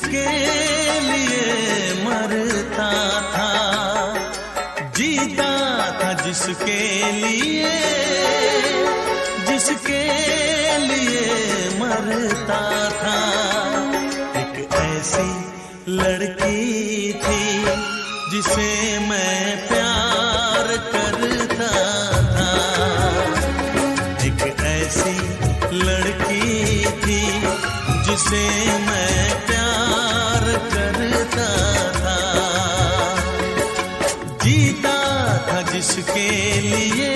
जिसके लिए मरता था, जीता था जिसके लिए, जिसके लिए मरता था। एक ऐसी लड़की थी जिसे मैं प्यार करता था, एक ऐसी लड़की थी जिसे मैं प्यार करता था। जीता था जिसके लिए,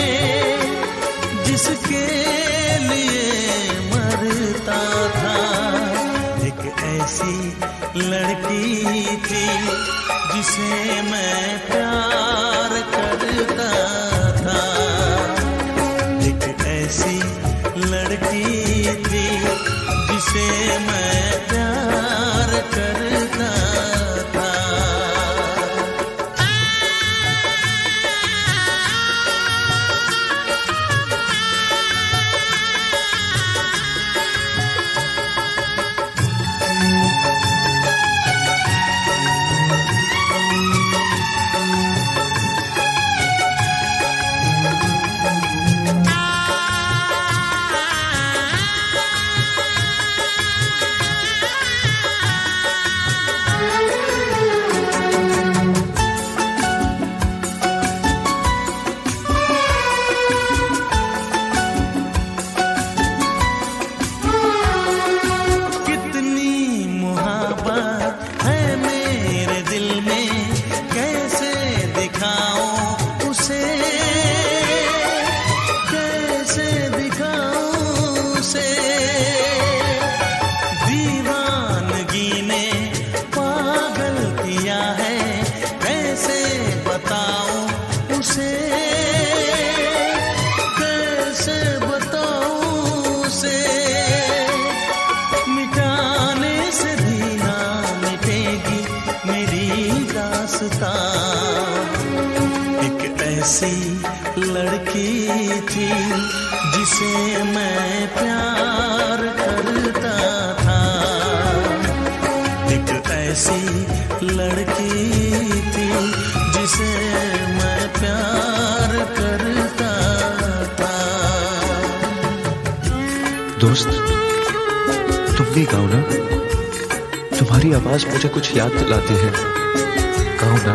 जिसके लिए मरता था। एक ऐसी लड़की थी जिसे मैं प्यार करता था, एक ऐसी लड़की थी जिसे मैं प्यार करता था। एक ऐसी लड़की थी जिसे मैं प्यार करता था, एक ऐसी लड़की थी जिसे मैं प्यार करता था। दोस्त, तुम भी गाओ ना, तुम्हारी आवाज मुझे कुछ याद दिलाती है, गाओ ना।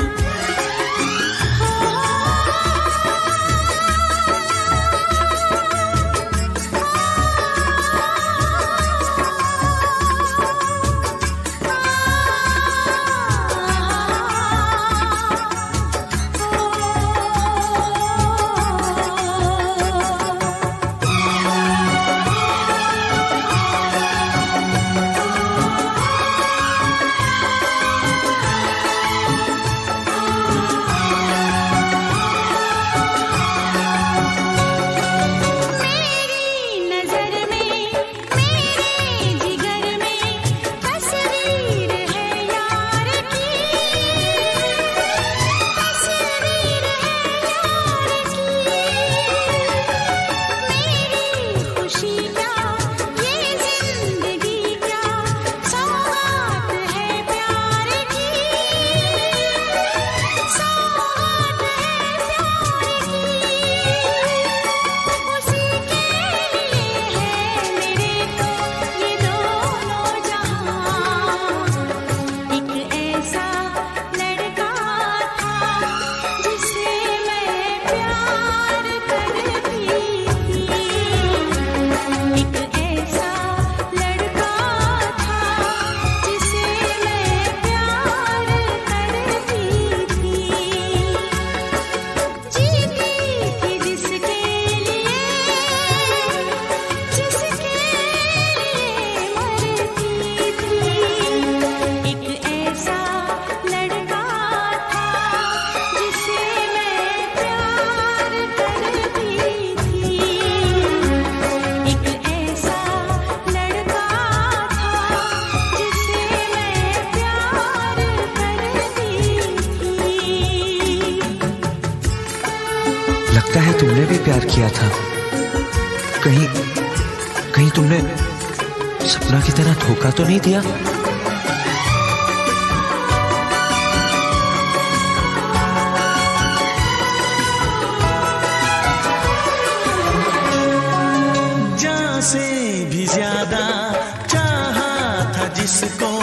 लगता है तुमने भी प्यार किया था, कहीं तुमने सपना की तरह धोखा तो नहीं दिया? जिसको